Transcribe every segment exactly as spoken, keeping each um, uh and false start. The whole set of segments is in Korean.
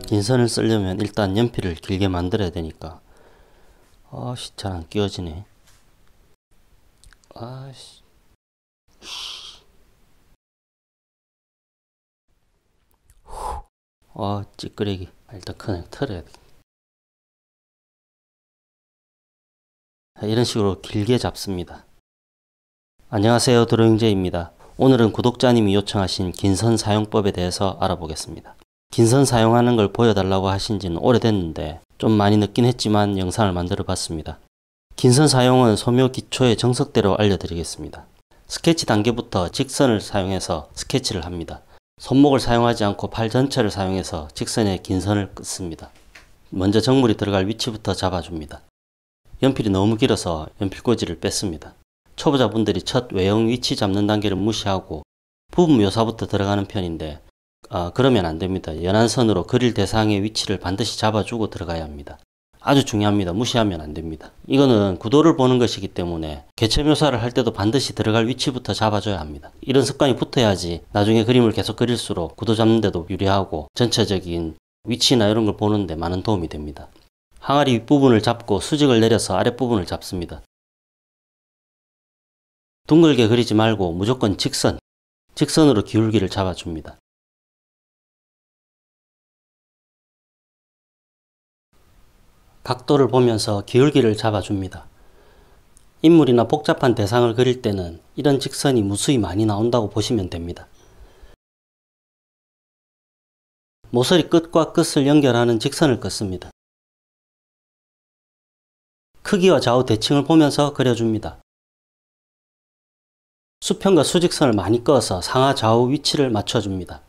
긴 선을 쓰려면 일단 연필을 길게 만들어야 되니까. 아씨, 잘 안 끼워지네. 아씨. 아, 찌끄레기. 일단 그냥 털어야 돼. 이런 식으로 길게 잡습니다. 안녕하세요, 드로잉제이입니다. 오늘은 구독자님이 요청하신 긴선 사용법에 대해서 알아보겠습니다. 긴선 사용하는 걸 보여달라고 하신 지는 오래됐는데 좀 많이 늦긴 했지만 영상을 만들어 봤습니다. 긴선 사용은 소묘 기초의 정석대로 알려드리겠습니다. 스케치 단계부터 직선을 사용해서 스케치를 합니다. 손목을 사용하지 않고 팔 전체를 사용해서 직선에 긴선을 긋습니다. 먼저 정물이 들어갈 위치부터 잡아줍니다. 연필이 너무 길어서 연필꽂이를 뺐습니다. 초보자분들이 첫 외형 위치 잡는 단계를 무시하고 부분 묘사부터 들어가는 편인데 아, 그러면 안됩니다. 연한 선으로 그릴 대상의 위치를 반드시 잡아주고 들어가야 합니다. 아주 중요합니다. 무시하면 안됩니다. 이거는 구도를 보는 것이기 때문에 개체 묘사를 할 때도 반드시 들어갈 위치부터 잡아줘야 합니다. 이런 습관이 붙어야지 나중에 그림을 계속 그릴수록 구도 잡는 데도 유리하고 전체적인 위치나 이런 걸 보는 데 많은 도움이 됩니다. 항아리 윗부분을 잡고 수직을 내려서 아랫부분을 잡습니다. 둥글게 그리지 말고 무조건 직선, 직선으로 기울기를 잡아줍니다. 각도를 보면서 기울기를 잡아줍니다. 인물이나 복잡한 대상을 그릴 때는 이런 직선이 무수히 많이 나온다고 보시면 됩니다. 모서리 끝과 끝을 연결하는 직선을 긋습니다. 크기와 좌우 대칭을 보면서 그려줍니다. 수평과 수직선을 많이 그어서 상하 좌우 위치를 맞춰줍니다.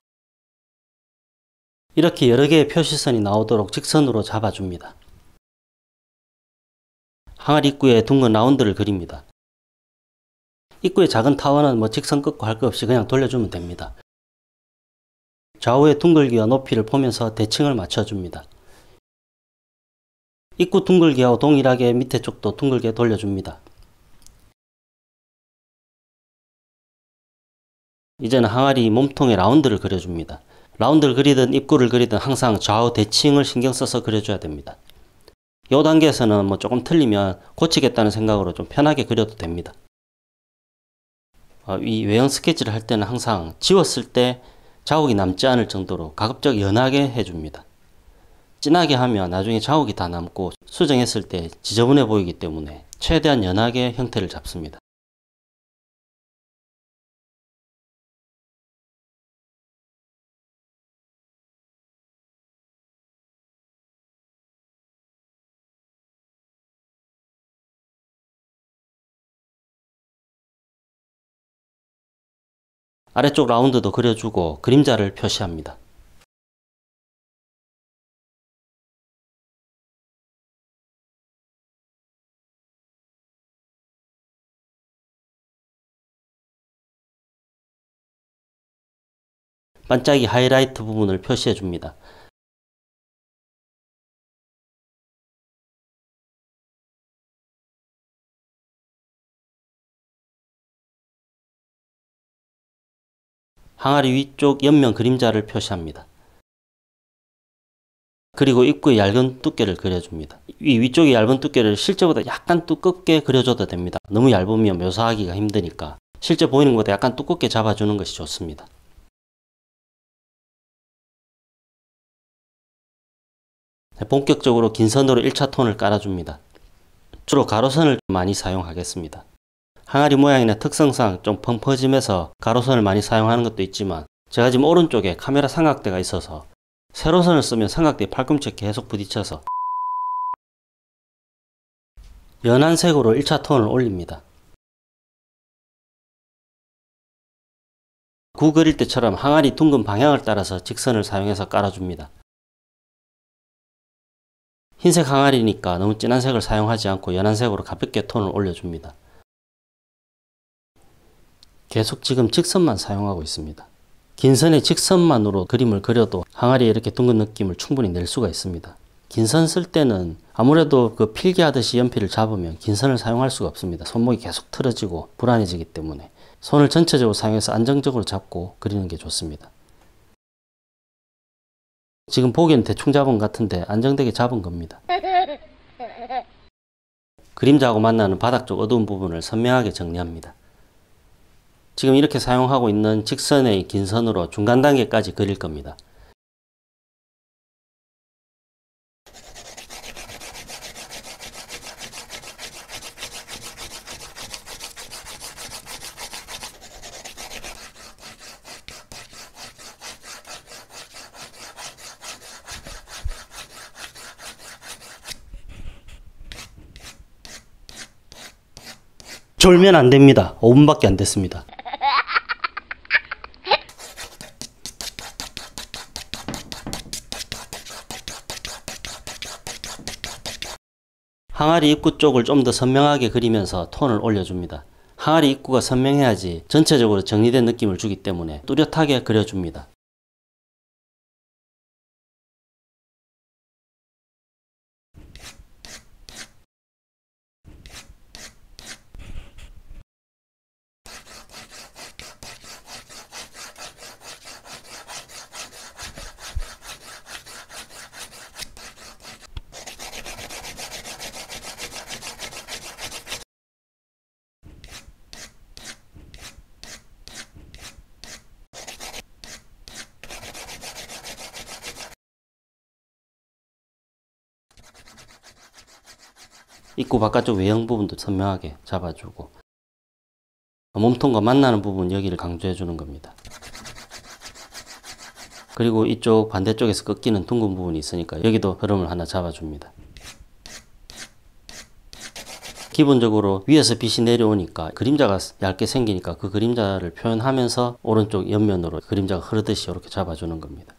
이렇게 여러 개의 표시선이 나오도록 직선으로 잡아줍니다. 항아리 입구에 둥근 라운드를 그립니다. 입구의 작은 타원은 뭐 직선 긋고 할 것 없이 그냥 돌려주면 됩니다. 좌우의 둥글기와 높이를 보면서 대칭을 맞춰줍니다. 입구 둥글기하고 동일하게 밑에 쪽도 둥글게 돌려줍니다. 이제는 항아리 몸통에 라운드를 그려줍니다. 라운드를 그리든 입구를 그리든 항상 좌우 대칭을 신경 써서 그려줘야 됩니다. 이 단계에서는 뭐 조금 틀리면 고치겠다는 생각으로 좀 편하게 그려도 됩니다. 이 외형 스케치를 할 때는 항상 지웠을 때 자국이 남지 않을 정도로 가급적 연하게 해줍니다. 진하게 하면 나중에 자국이 다 남고 수정했을 때 지저분해 보이기 때문에 최대한 연하게 형태를 잡습니다. 아래쪽 라운드도 그려주고 그림자를 표시합니다. 반짝이 하이라이트 부분을 표시해 줍니다. 항아리 위쪽 옆면 그림자를 표시합니다. 그리고 입구의 얇은 두께를 그려줍니다. 이 위쪽의 얇은 두께를 실제보다 약간 두껍게 그려줘도 됩니다. 너무 얇으면 묘사하기가 힘드니까 실제 보이는 것보다 약간 두껍게 잡아주는 것이 좋습니다. 본격적으로 긴 선으로 일 차 톤을 깔아줍니다. 주로 가로선을 많이 사용하겠습니다. 항아리 모양이나 특성상 좀 펑퍼짐해서 가로선을 많이 사용하는 것도 있지만 제가 지금 오른쪽에 카메라 삼각대가 있어서 세로선을 쓰면 삼각대에 팔꿈치에 계속 부딪혀서 연한 색으로 일 차 톤을 올립니다. 구 그릴 때처럼 항아리 둥근 방향을 따라서 직선을 사용해서 깔아줍니다. 흰색 항아리니까 너무 진한 색을 사용하지 않고 연한 색으로 가볍게 톤을 올려줍니다. 계속 지금 직선만 사용하고 있습니다. 긴 선의 직선만으로 그림을 그려도 항아리에 이렇게 둥근 느낌을 충분히 낼 수가 있습니다. 긴 선 쓸 때는 아무래도 그 필기하듯이 연필을 잡으면 긴 선을 사용할 수가 없습니다. 손목이 계속 틀어지고 불안해지기 때문에 손을 전체적으로 사용해서 안정적으로 잡고 그리는 게 좋습니다. 지금 보기엔 대충 잡은 것 같은데 안정되게 잡은 겁니다. 그림자하고 만나는 바닥 쪽 어두운 부분을 선명하게 정리합니다. 지금 이렇게 사용하고 있는 직선의 긴 선으로 중간 단계까지 그릴 겁니다. 졸면 안 됩니다. 오 분밖에 안 됐습니다. 항아리 입구 쪽을 좀 더 선명하게 그리면서 톤을 올려줍니다. 항아리 입구가 선명해야지 전체적으로 정리된 느낌을 주기 때문에 뚜렷하게 그려줍니다. 입구 바깥쪽 외형 부분도 선명하게 잡아주고 몸통과 만나는 부분 여기를 강조해 주는 겁니다. 그리고 이쪽 반대쪽에서 꺾이는 둥근 부분이 있으니까 여기도 흐름을 하나 잡아줍니다. 기본적으로 위에서 빛이 내려오니까 그림자가 얇게 생기니까 그 그림자를 표현하면서 오른쪽 옆면으로 그림자가 흐르듯이 이렇게 잡아주는 겁니다.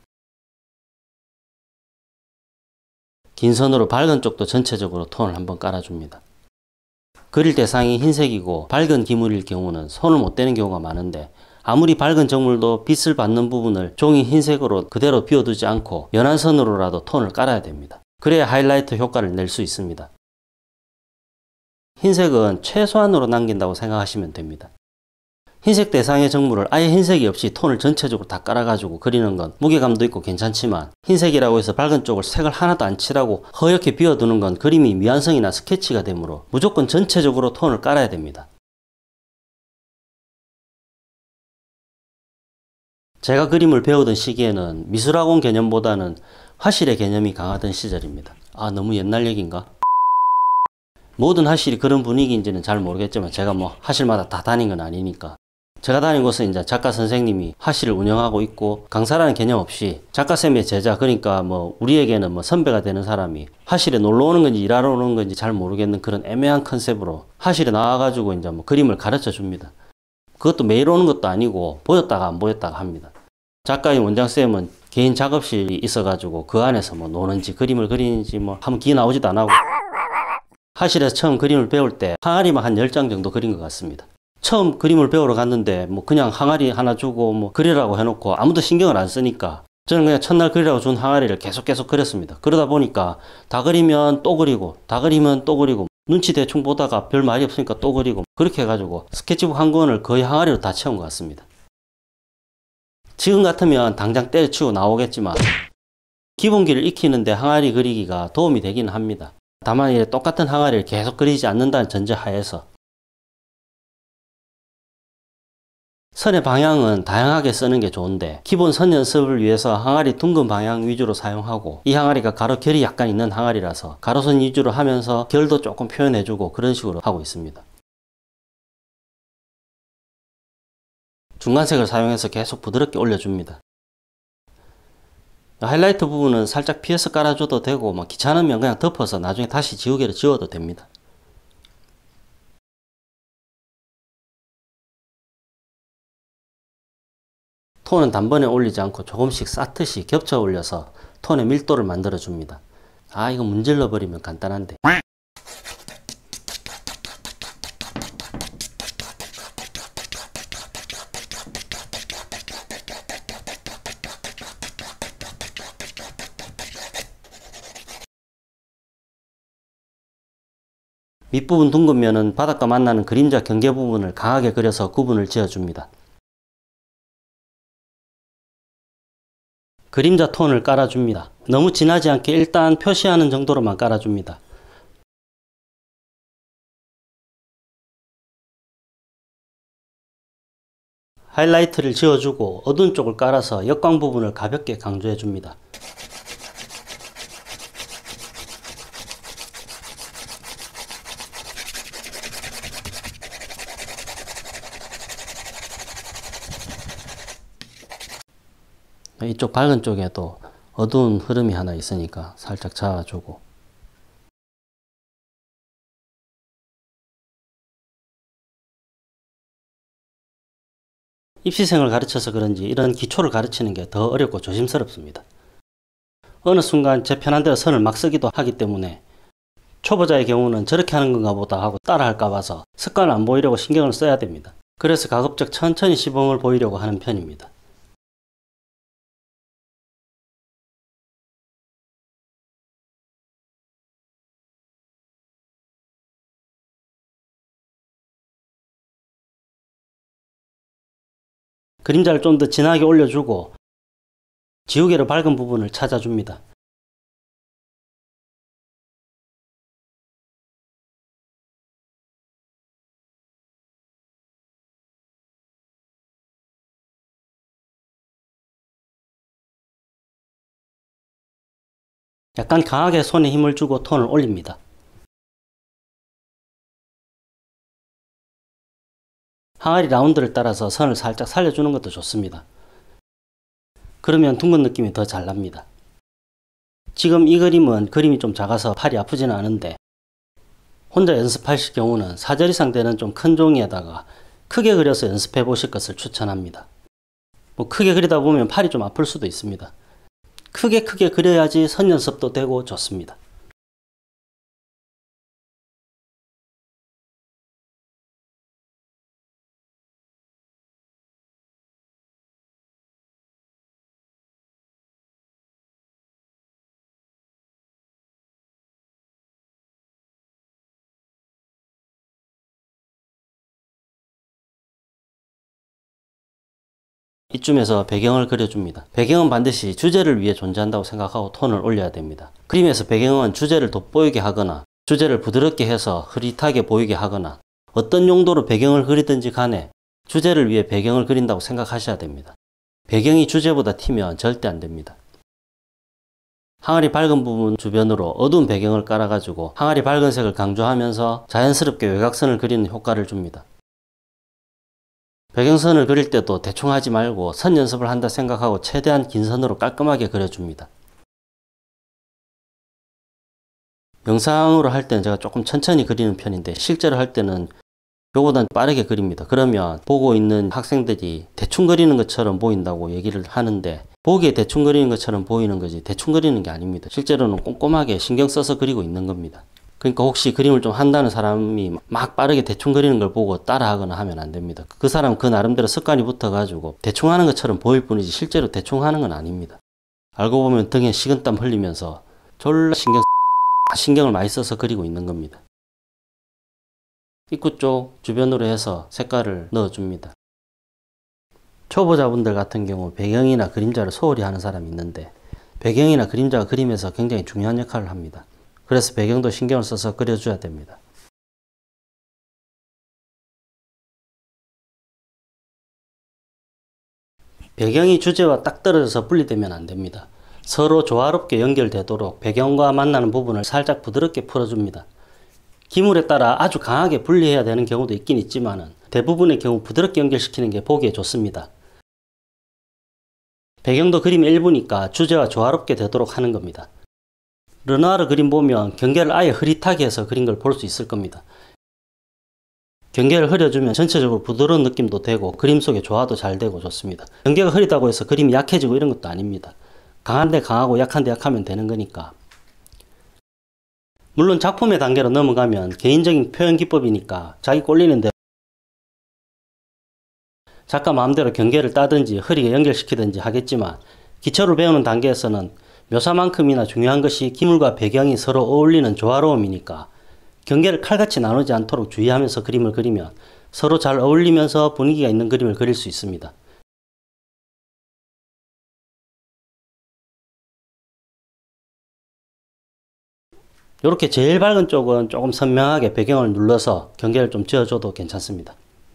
긴 선으로 밝은 쪽도 전체적으로 톤을 한번 깔아줍니다. 그릴 대상이 흰색이고 밝은 기물일 경우는 손을 못 대는 경우가 많은데 아무리 밝은 정물도 빛을 받는 부분을 종이 흰색으로 그대로 비워두지 않고 연한 선으로라도 톤을 깔아야 됩니다. 그래야 하이라이트 효과를 낼 수 있습니다. 흰색은 최소한으로 남긴다고 생각하시면 됩니다. 흰색 대상의 정물을 아예 흰색이 없이 톤을 전체적으로 다 깔아가지고 그리는 건 무게감도 있고 괜찮지만 흰색이라고 해서 밝은 쪽을 색을 하나도 안 칠하고 허옇게 비워두는 건 그림이 미완성이나 스케치가 되므로 무조건 전체적으로 톤을 깔아야 됩니다. 제가 그림을 배우던 시기에는 미술학원 개념보다는 화실의 개념이 강하던 시절입니다. 아, 너무 옛날 얘기인가? 모든 화실이 그런 분위기인지는 잘 모르겠지만 제가 뭐 화실마다 다 다닌 건 아니니까 제가 다닌 곳은 이제 작가 선생님이 화실을 운영하고 있고 강사라는 개념 없이 작가쌤의 제자, 그러니까 뭐 우리에게는 뭐 선배가 되는 사람이 화실에 놀러 오는 건지 일하러 오는 건지 잘 모르겠는 그런 애매한 컨셉으로 화실에 나와가지고 이제 뭐 그림을 가르쳐 줍니다. 그것도 매일 오는 것도 아니고 보였다가 안 보였다가 합니다. 작가인 원장쌤은 개인 작업실이 있어가지고 그 안에서 뭐 노는지 그림을 그리는지 뭐 한번 기 나오지도 안 하고 화실에서 처음 그림을 배울 때 항아리만 한 열 장 정도 그린 것 같습니다. 처음 그림을 배우러 갔는데 뭐 그냥 항아리 하나 주고 뭐 그리라고 해놓고 아무도 신경을 안 쓰니까 저는 그냥 첫날 그리라고 준 항아리를 계속 계속 그렸습니다. 그러다 보니까 다 그리면 또 그리고 다 그리면 또 그리고 눈치 대충 보다가 별 말이 없으니까 또 그리고 그렇게 해가지고 스케치북 한 권을 거의 항아리로 다 채운 것 같습니다. 지금 같으면 당장 때려치우고 나오겠지만 기본기를 익히는데 항아리 그리기가 도움이 되기는 합니다. 다만 이제 똑같은 항아리를 계속 그리지 않는다는 전제하에서 선의 방향은 다양하게 쓰는 게 좋은데 기본 선 연습을 위해서 항아리 둥근 방향 위주로 사용하고 이 항아리가 가로 결이 약간 있는 항아리라서 가로선 위주로 하면서 결도 조금 표현해주고 그런 식으로 하고 있습니다. 중간색을 사용해서 계속 부드럽게 올려줍니다. 하이라이트 부분은 살짝 피해서 깔아줘도 되고 뭐 귀찮으면 그냥 덮어서 나중에 다시 지우개로 지워도 됩니다. 톤은 단번에 올리지 않고 조금씩 쌓듯이 겹쳐 올려서 톤의 밀도를 만들어 줍니다. 아, 이거 문질러 버리면 간단한데. 밑부분 둥근 면은 바닥과 만나는 그림자 경계 부분을 강하게 그려서 구분을 지어줍니다. 그림자 톤을 깔아줍니다. 너무 진하지 않게 일단 표시하는 정도로만 깔아줍니다. 하이라이트를 지워주고 어두운 쪽을 깔아서 역광 부분을 가볍게 강조해줍니다. 이쪽 밝은 쪽에도 어두운 흐름이 하나 있으니까 살짝 잡아주고, 입시생을 가르쳐서 그런지 이런 기초를 가르치는 게 더 어렵고 조심스럽습니다. 어느 순간 제 편한 대로 선을 막 쓰기도 하기 때문에 초보자의 경우는 저렇게 하는 건가 보다 하고 따라 할까 봐서 습관을 안 보이려고 신경을 써야 됩니다. 그래서 가급적 천천히 시범을 보이려고 하는 편입니다. 그림자를 좀 더 진하게 올려주고 지우개로 밝은 부분을 찾아줍니다. 약간 강하게 손에 힘을 주고 톤을 올립니다. 항아리 라운드를 따라서 선을 살짝 살려주는 것도 좋습니다. 그러면 둥근 느낌이 더 잘 납니다. 지금 이 그림은 그림이 좀 작아서 팔이 아프지는 않은데 혼자 연습하실 경우는 사 절 이상 되는 좀 큰 종이에다가 크게 그려서 연습해 보실 것을 추천합니다. 뭐 크게 그리다 보면 팔이 좀 아플 수도 있습니다. 크게 크게 그려야지 선 연습도 되고 좋습니다. 이쯤에서 배경을 그려줍니다. 배경은 반드시 주제를 위해 존재한다고 생각하고 톤을 올려야 됩니다. 그림에서 배경은 주제를 돋보이게 하거나 주제를 부드럽게 해서 흐릿하게 보이게 하거나 어떤 용도로 배경을 그리든지 간에 주제를 위해 배경을 그린다고 생각하셔야 됩니다. 배경이 주제보다 튀면 절대 안 됩니다. 항아리 밝은 부분 주변으로 어두운 배경을 깔아가지고 항아리 밝은 색을 강조하면서 자연스럽게 외곽선을 그리는 효과를 줍니다. 배경선을 그릴 때도 대충 하지 말고 선 연습을 한다 생각하고 최대한 긴 선으로 깔끔하게 그려줍니다. 영상으로 할 때는 제가 조금 천천히 그리는 편인데 실제로 할 때는 요보단 빠르게 그립니다. 그러면 보고 있는 학생들이 대충 그리는 것처럼 보인다고 얘기를 하는데 보기에 대충 그리는 것처럼 보이는 거지 대충 그리는 게 아닙니다. 실제로는 꼼꼼하게 신경 써서 그리고 있는 겁니다. 그러니까 혹시 그림을 좀 한다는 사람이 막 빠르게 대충 그리는 걸 보고 따라하거나 하면 안 됩니다. 그 사람 그 나름대로 습관이 붙어가지고 대충 하는 것처럼 보일 뿐이지 실제로 대충 하는 건 아닙니다. 알고 보면 등에 식은땀 흘리면서 졸라 신경, 신경을 많이 써서 그리고 있는 겁니다. 입구 쪽 주변으로 해서 색깔을 넣어줍니다. 초보자분들 같은 경우 배경이나 그림자를 소홀히 하는 사람이 있는데 배경이나 그림자가 그림에서 굉장히 중요한 역할을 합니다. 그래서 배경도 신경을 써서 그려줘야 됩니다. 배경이 주제와 딱 떨어져서 분리되면 안 됩니다. 서로 조화롭게 연결되도록 배경과 만나는 부분을 살짝 부드럽게 풀어줍니다. 기물에 따라 아주 강하게 분리해야 되는 경우도 있긴 있지만 대부분의 경우 부드럽게 연결시키는 게 보기에 좋습니다. 배경도 그림 일부니까 주제와 조화롭게 되도록 하는 겁니다. 르누아르 그림 보면 경계를 아예 흐릿하게 해서 그린 걸 볼 수 있을 겁니다. 경계를 흐려주면 전체적으로 부드러운 느낌도 되고 그림 속의 조화도 잘 되고 좋습니다. 경계가 흐리다고 해서 그림이 약해지고 이런 것도 아닙니다. 강한데 강하고 약한데 약하면 되는 거니까. 물론 작품의 단계로 넘어가면 개인적인 표현 기법이니까 자기 꼴리는 대로 작가 마음대로 경계를 따든지 흐리게 연결시키든지 하겠지만 기초를 배우는 단계에서는 묘사만큼이나 중요한 것이 기물과 배경이 서로 어울리는 조화로움이니까 경계를 칼같이 나누지 않도록 주의하면서 그림을 그리면 서로 잘 어울리면서 분위기가 있는 그림을 그릴 수 있습니다. 이렇게 제일 밝은 쪽은 조금 선명하게 배경을 눌러서 경계를 좀 지어줘도 괜찮습니다.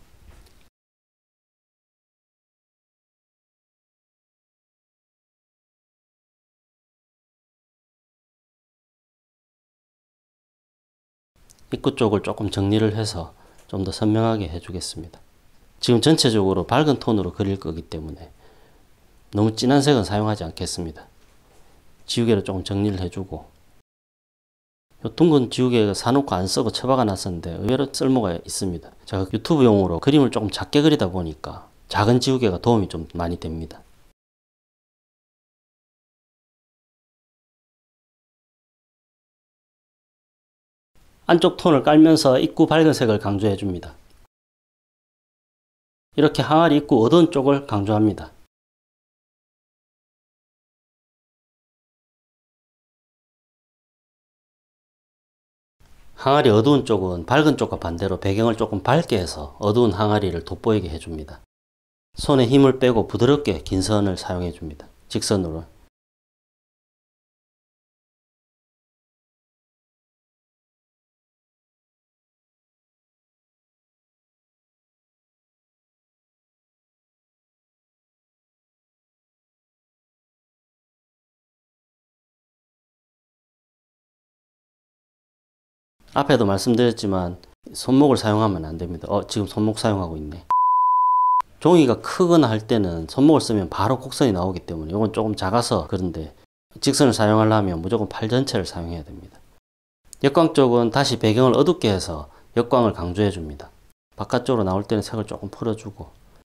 입구 쪽을 조금 정리를 해서 좀 더 선명하게 해주겠습니다. 지금 전체적으로 밝은 톤으로 그릴 거기 때문에 너무 진한 색은 사용하지 않겠습니다. 지우개로 조금 정리를 해주고, 요 둥근 지우개 사놓고 안 쓰고 처박아 놨었는데 의외로 쓸모가 있습니다. 제가 유튜브용으로 그림을 조금 작게 그리다 보니까 작은 지우개가 도움이 좀 많이 됩니다. 안쪽 톤을 깔면서 입구 밝은 색을 강조해 줍니다. 이렇게 항아리 입구 어두운 쪽을 강조합니다. 항아리 어두운 쪽은 밝은 쪽과 반대로 배경을 조금 밝게 해서 어두운 항아리를 돋보이게 해줍니다. 손에 힘을 빼고 부드럽게 긴 선을 사용해 줍니다. 직선으로. 앞에도 말씀드렸지만 손목을 사용하면 안 됩니다. 어, 지금 손목 사용하고 있네. 종이가 크거나 할 때는 손목을 쓰면 바로 곡선이 나오기 때문에 이건 조금 작아서 그런데, 직선을 사용하려면 무조건 팔 전체를 사용해야 됩니다. 역광 쪽은 다시 배경을 어둡게 해서 역광을 강조해 줍니다. 바깥쪽으로 나올 때는 색을 조금 풀어주고,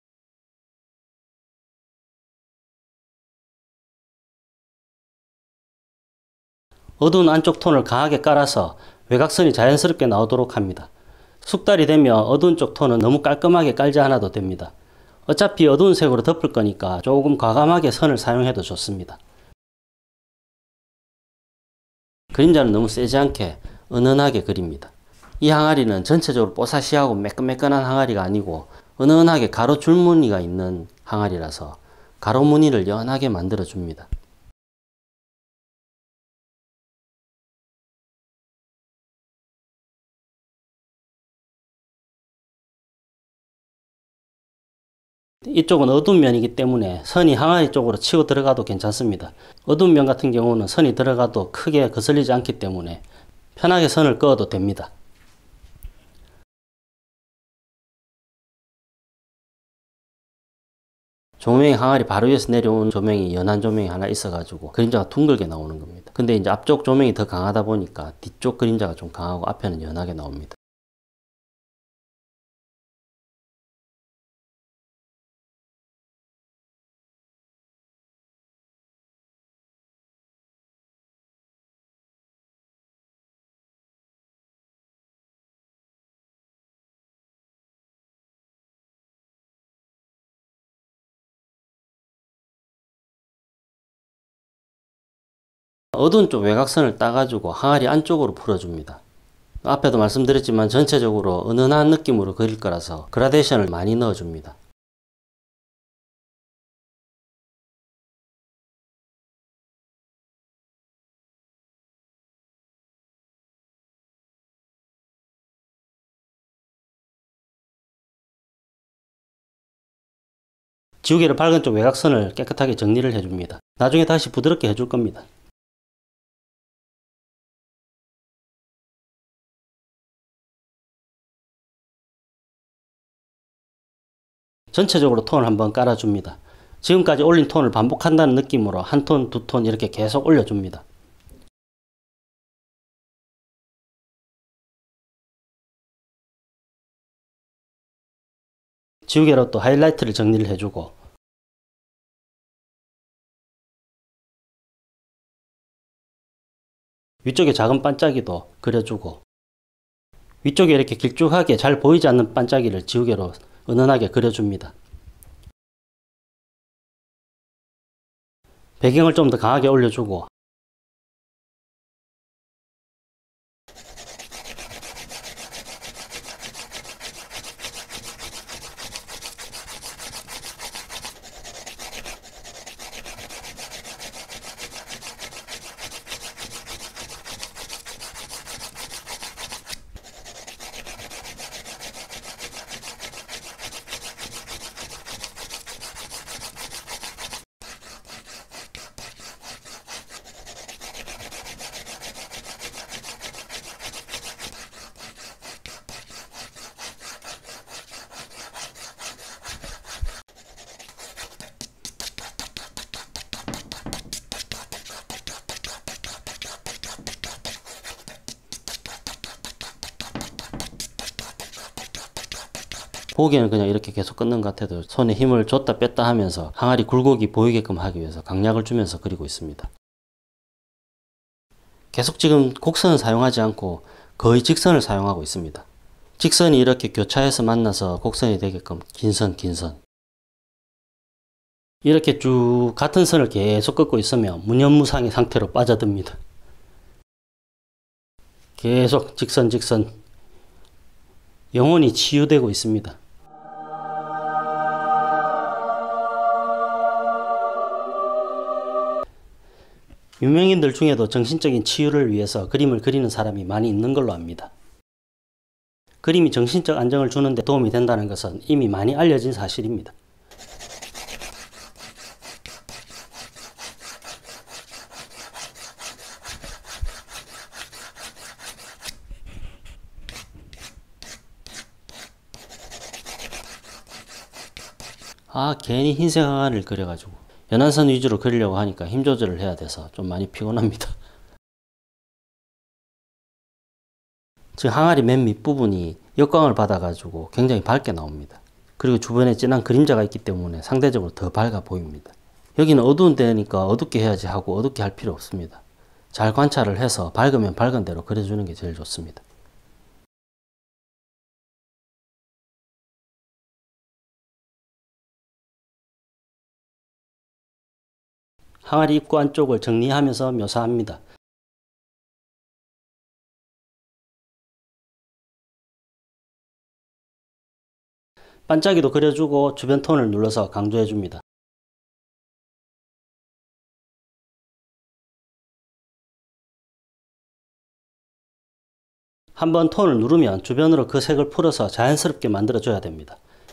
어두운 안쪽 톤을 강하게 깔아서 외곽선이 자연스럽게 나오도록 합니다. 숙달이 되면 어두운 쪽 톤은 너무 깔끔하게 깔지 않아도 됩니다. 어차피 어두운 색으로 덮을 거니까 조금 과감하게 선을 사용해도 좋습니다. 그림자는 너무 세지 않게 은은하게 그립니다. 이 항아리는 전체적으로 뽀사시하고 매끈매끈한 항아리가 아니고 은은하게 가로 줄무늬가 있는 항아리라서 가로 무늬를 연하게 만들어 줍니다. 이쪽은 어두운 면이기 때문에 선이 항아리 쪽으로 치고 들어가도 괜찮습니다. 어두운 면 같은 경우는 선이 들어가도 크게 거슬리지 않기 때문에 편하게 선을 그어도 됩니다. 조명이 항아리 바로 위에서 내려온 조명이 연한 조명이 하나 있어가지고 그림자가 둥글게 나오는 겁니다. 근데 이제 앞쪽 조명이 더 강하다 보니까 뒤쪽 그림자가 좀 강하고 앞에는 연하게 나옵니다. 어두운 쪽 외곽선을 따가지고 항아리 안쪽으로 풀어줍니다. 앞에도 말씀드렸지만 전체적으로 은은한 느낌으로 그릴 거라서 그라데이션을 많이 넣어줍니다. 지우개로 밝은 쪽 외곽선을 깨끗하게 정리를 해줍니다. 나중에 다시 부드럽게 해줄 겁니다. 전체적으로 톤을 한번 깔아줍니다. 지금까지 올린 톤을 반복한다는 느낌으로 한 톤, 두 톤 이렇게 계속 올려줍니다. 지우개로 또 하이라이트를 정리를 해주고, 위쪽에 작은 반짝이도 그려주고, 위쪽에 이렇게 길쭉하게 잘 보이지 않는 반짝이를 지우개로 은은하게 그려줍니다. 배경을 좀 더 강하게 올려주고, 보기에는 그냥 이렇게 계속 끊는 것 같아도 손에 힘을 줬다 뺐다 하면서 항아리 굴곡이 보이게끔 하기 위해서 강약을 주면서 그리고 있습니다. 계속 지금 곡선을 사용하지 않고 거의 직선을 사용하고 있습니다. 직선이 이렇게 교차해서 만나서 곡선이 되게끔 긴 선, 긴 선. 이렇게 쭉 같은 선을 계속 긋고 있으면 무념무상의 상태로 빠져듭니다. 계속 직선, 직선. 영혼이 치유되고 있습니다. 유명인들 중에도 정신적인 치유를 위해서 그림을 그리는 사람이 많이 있는 걸로 압니다. 그림이 정신적 안정을 주는 데 도움이 된다는 것은 이미 많이 알려진 사실입니다. 아, 괜히 흰색 항아리를 그려가지고 연한선 위주로 그리려고 하니까 힘 조절을 해야 돼서 좀 많이 피곤합니다. 지금 항아리 맨 밑부분이 역광을 받아가지고 굉장히 밝게 나옵니다. 그리고 주변에 진한 그림자가 있기 때문에 상대적으로 더 밝아 보입니다. 여기는 어두운 데니까 어둡게 해야지 하고 어둡게 할 필요 없습니다. 잘 관찰을 해서 밝으면 밝은 대로 그려주는 게 제일 좋습니다. 항아리 입구 안쪽을 정리하면서 묘사합니다. 반짝이도 그려주고 주변 톤을 눌러서 강조해줍니다. 한번 톤을 누르면 주변으로 그 색을 풀어서 자연스럽게 만들어줘야 됩니다.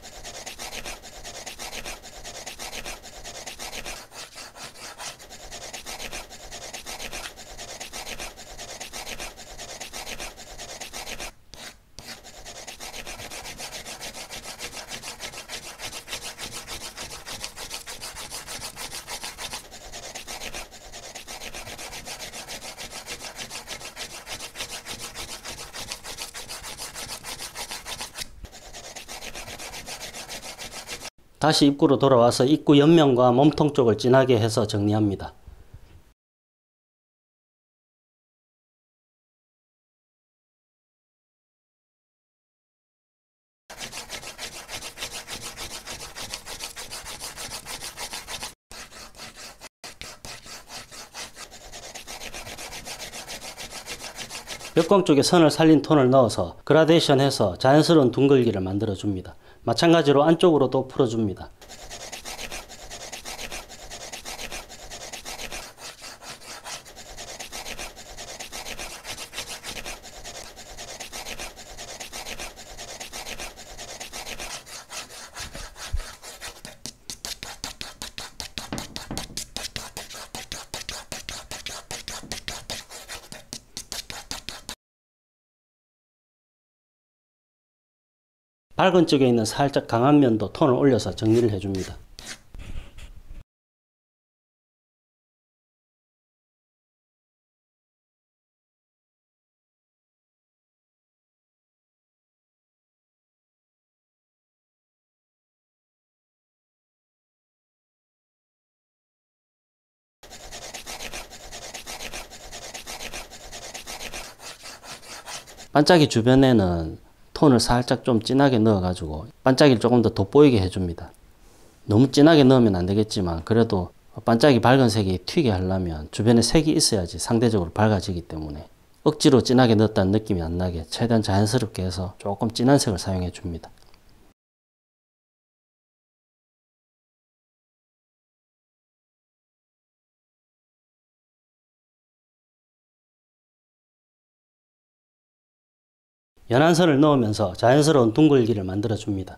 다시 입구로 돌아와서 입구 옆면과 몸통 쪽을 진하게 해서 정리합니다. 역광 쪽에 선을 살린 톤을 넣어서 그라데이션 해서 자연스러운 둥글기를 만들어 줍니다. 마찬가지로 안쪽으로도 풀어줍니다. 밝은 쪽에 있는 살짝 강한 면도 톤을 올려서 정리를 해줍니다. 반짝이 주변에는 톤을 살짝 좀 진하게 넣어가지고 반짝이를 조금 더 돋보이게 해줍니다. 너무 진하게 넣으면 안 되겠지만 그래도 반짝이 밝은 색이 튀게 하려면 주변에 색이 있어야지 상대적으로 밝아지기 때문에 억지로 진하게 넣었다는 느낌이 안 나게 최대한 자연스럽게 해서 조금 진한 색을 사용해 줍니다. 연한 선을 넣으면서 자연스러운 둥글기를 만들어 줍니다.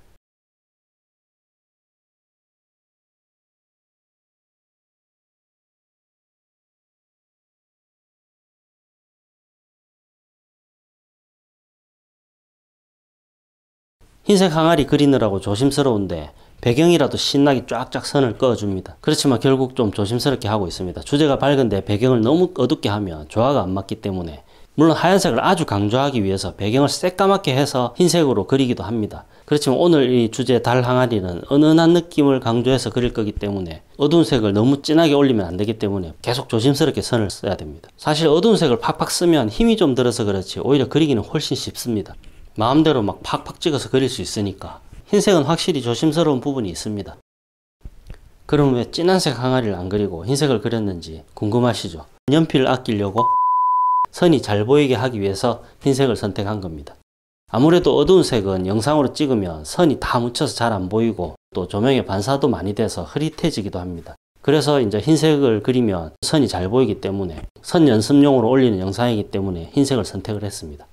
흰색 항아리 그리느라고 조심스러운데 배경이라도 신나게 쫙쫙 선을 그어줍니다. 그렇지만 결국 좀 조심스럽게 하고 있습니다. 주제가 밝은데 배경을 너무 어둡게 하면 조화가 안 맞기 때문에 물론 하얀색을 아주 강조하기 위해서 배경을 새까맣게 해서 흰색으로 그리기도 합니다. 그렇지만 오늘 이 주제 달 항아리는 은은한 느낌을 강조해서 그릴 거기 때문에 어두운 색을 너무 진하게 올리면 안 되기 때문에 계속 조심스럽게 선을 써야 됩니다. 사실 어두운 색을 팍팍 쓰면 힘이 좀 들어서 그렇지 오히려 그리기는 훨씬 쉽습니다. 마음대로 막 팍팍 찍어서 그릴 수 있으니까. 흰색은 확실히 조심스러운 부분이 있습니다. 그럼 왜 진한색 항아리를 안 그리고 흰색을 그렸는지 궁금하시죠? 연필을 아끼려고 선이 잘 보이게 하기 위해서 흰색을 선택한 겁니다. 아무래도 어두운 색은 영상으로 찍으면 선이 다 묻혀서 잘 안 보이고 또 조명의 반사도 많이 돼서 흐릿해지기도 합니다. 그래서 이제 흰색을 그리면 선이 잘 보이기 때문에 선 연습용으로 올리는 영상이기 때문에 흰색을 선택을 했습니다.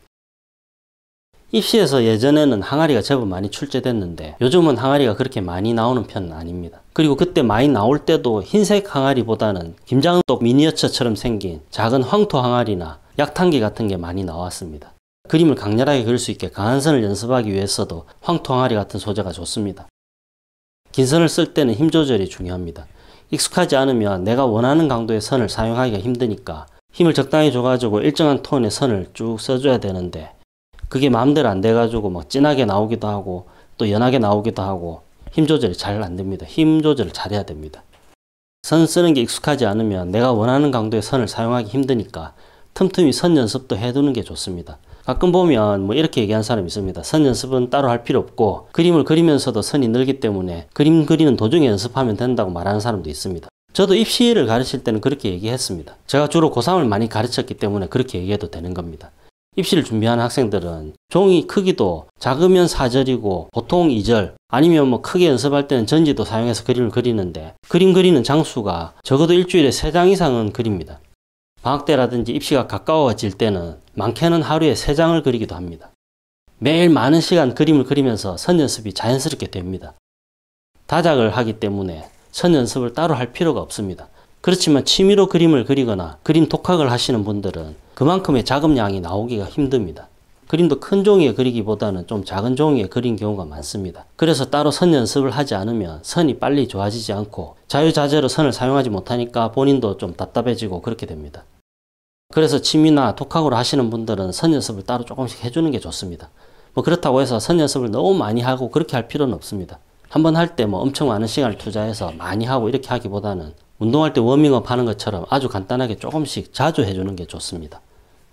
입시에서 예전에는 항아리가 제법 많이 출제됐는데 요즘은 항아리가 그렇게 많이 나오는 편은 아닙니다. 그리고 그때 많이 나올 때도 흰색 항아리보다는 김장떡 미니어처처럼 생긴 작은 황토 항아리나 약탕기 같은 게 많이 나왔습니다. 그림을 강렬하게 그릴 수 있게 강한 선을 연습하기 위해서도 황토 항아리 같은 소재가 좋습니다. 긴 선을 쓸 때는 힘 조절이 중요합니다. 익숙하지 않으면 내가 원하는 강도의 선을 사용하기가 힘드니까 힘을 적당히 줘가지고 일정한 톤의 선을 쭉 써줘야 되는데 그게 마음대로 안 돼가지고 막 진하게 나오기도 하고 또 연하게 나오기도 하고 힘 조절이 잘 안 됩니다. 힘 조절을 잘 해야 됩니다. 선 쓰는 게 익숙하지 않으면 내가 원하는 강도의 선을 사용하기 힘드니까 틈틈이 선 연습도 해두는 게 좋습니다. 가끔 보면 뭐 이렇게 얘기하는 사람이 있습니다. 선 연습은 따로 할 필요 없고 그림을 그리면서도 선이 늘기 때문에 그림 그리는 도중에 연습하면 된다고 말하는 사람도 있습니다. 저도 입시를 가르칠 때는 그렇게 얘기했습니다. 제가 주로 고삼을 많이 가르쳤기 때문에 그렇게 얘기해도 되는 겁니다. 입시를 준비하는 학생들은 종이 크기도 작으면 사 절이고 보통 이 절 아니면 뭐 크게 연습할 때는 전지도 사용해서 그림을 그리는데 그림 그리는 장수가 적어도 일주일에 세 장 이상은 그립니다. 방학 때라든지 입시가 가까워질 때는 많게는 하루에 세 장을 그리기도 합니다. 매일 많은 시간 그림을 그리면서 선 연습이 자연스럽게 됩니다. 다작을 하기 때문에 선 연습을 따로 할 필요가 없습니다. 그렇지만 취미로 그림을 그리거나 그림 독학을 하시는 분들은 그만큼의 작업량이 나오기가 힘듭니다. 그림도 큰 종이에 그리기보다는 좀 작은 종이에 그린 경우가 많습니다. 그래서 따로 선 연습을 하지 않으면 선이 빨리 좋아지지 않고 자유자재로 선을 사용하지 못하니까 본인도 좀 답답해지고 그렇게 됩니다. 그래서 취미나 독학으로 하시는 분들은 선 연습을 따로 조금씩 해주는 게 좋습니다. 뭐 그렇다고 해서 선 연습을 너무 많이 하고 그렇게 할 필요는 없습니다. 한번 할 때 뭐 엄청 많은 시간을 투자해서 많이 하고 이렇게 하기보다는 운동할 때 워밍업 하는 것처럼 아주 간단하게 조금씩 자주 해주는 게 좋습니다.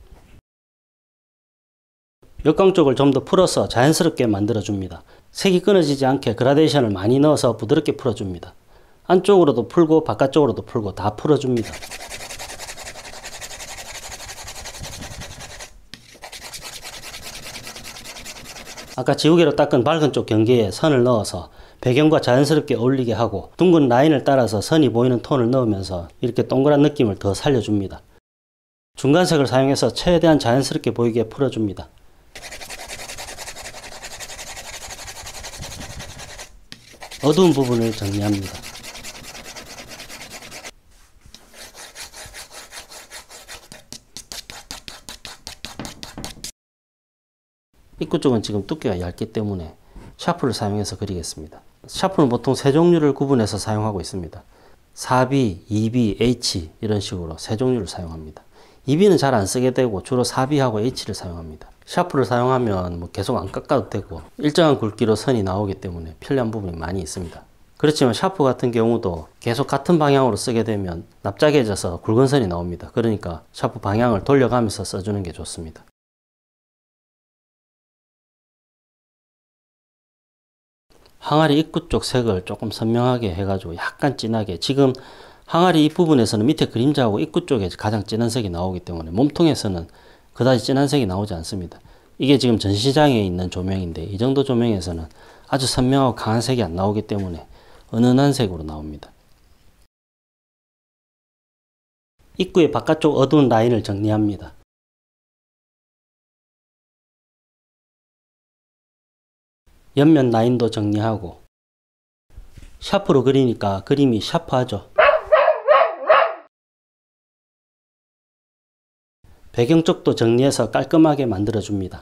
역광 쪽을 좀 더 풀어서 자연스럽게 만들어줍니다. 색이 끊어지지 않게 그라데이션을 많이 넣어서 부드럽게 풀어줍니다. 안쪽으로도 풀고 바깥쪽으로도 풀고 다 풀어줍니다. 아까 지우개로 닦은 밝은 쪽 경계에 선을 넣어서 배경과 자연스럽게 어울리게 하고 둥근 라인을 따라서 선이 보이는 톤을 넣으면서 이렇게 동그란 느낌을 더 살려줍니다. 중간색을 사용해서 최대한 자연스럽게 보이게 풀어줍니다. 어두운 부분을 정리합니다. 입구 쪽은 지금 두께가 얇기 때문에 샤프를 사용해서 그리겠습니다. 샤프는 보통 세 종류를 구분해서 사용하고 있습니다. 사 비, 이 비, H 이런 식으로 세 종류를 사용합니다. 이 비는 잘 안 쓰게 되고 주로 사 비하고 H를 사용합니다. 샤프를 사용하면 뭐 계속 안 깎아도 되고 일정한 굵기로 선이 나오기 때문에 편리한 부분이 많이 있습니다. 그렇지만 샤프 같은 경우도 계속 같은 방향으로 쓰게 되면 납작해져서 굵은 선이 나옵니다. 그러니까 샤프 방향을 돌려가면서 써주는 게 좋습니다. 항아리 입구 쪽 색을 조금 선명하게 해가지고 약간 진하게, 지금 항아리 입부분에서는 밑에 그림자하고 입구 쪽에 가장 진한 색이 나오기 때문에 몸통에서는 그다지 진한 색이 나오지 않습니다. 이게 지금 전시장에 있는 조명인데 이 정도 조명에서는 아주 선명하고 강한 색이 안 나오기 때문에 은은한 색으로 나옵니다. 입구의 바깥쪽 어두운 라인을 정리합니다. 옆면 라인도 정리하고, 샤프로 그리니까 그림이 샤프하죠. 배경 쪽도 정리해서 깔끔하게 만들어줍니다.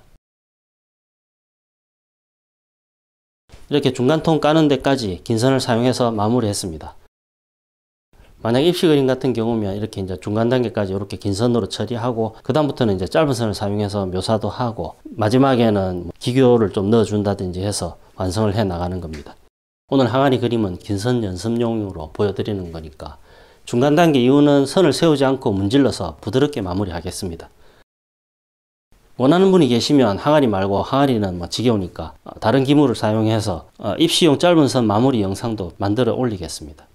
이렇게 중간톤 까는 데까지 긴 선을 사용해서 마무리했습니다. 만약 입시 그림 같은 경우면 이렇게 이제 중간 단계까지 이렇게 긴 선으로 처리하고 그다음부터는 이제 짧은 선을 사용해서 묘사도 하고 마지막에는 기교를 좀 넣어준다든지 해서 완성을 해 나가는 겁니다. 오늘 항아리 그림은 긴 선 연습용으로 보여드리는 거니까 중간 단계 이후는 선을 세우지 않고 문질러서 부드럽게 마무리하겠습니다. 원하는 분이 계시면 항아리 말고 항아리는 뭐 지겨우니까 다른 기물을 사용해서 입시용 짧은 선 마무리 영상도 만들어 올리겠습니다.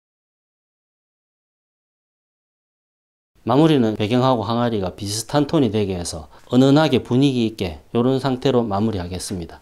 마무리는 배경하고 항아리가 비슷한 톤이 되게 해서 은은하게 분위기 있게 이런 상태로 마무리하겠습니다.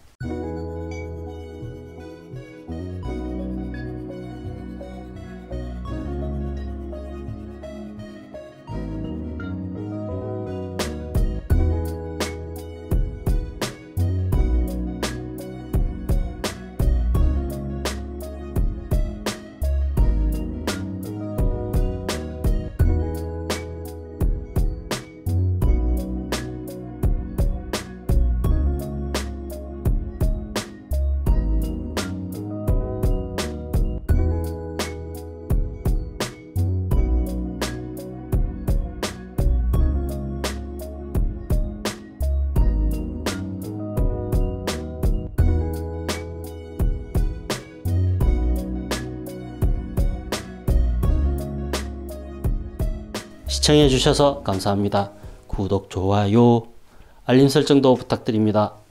시청해 주셔서 감사합니다. 구독, 좋아요, 알림 설정도 부탁드립니다.